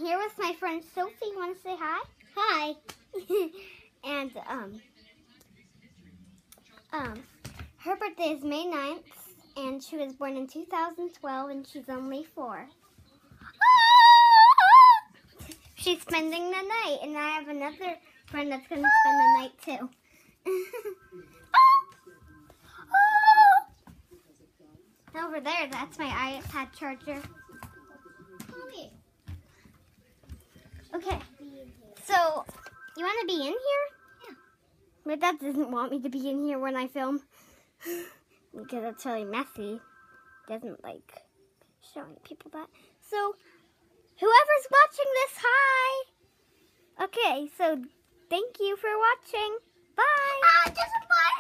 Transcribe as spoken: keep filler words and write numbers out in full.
here with my friend Sophie. You want to say hi? Hi. And um, um, her birthday is May ninth, and she was born in two thousand twelve, and she's only four. She's spending the night, and I have another friend that's going to spend the night too. Over there, that's my iPad charger. Okay, so you want to be in here? Yeah. My dad doesn't want me to be in here when I film because it's really messy. Doesn't like showing people that. So whoever's watching this, hi. Okay, so thank you for watching. Bye. Uh, just a bye.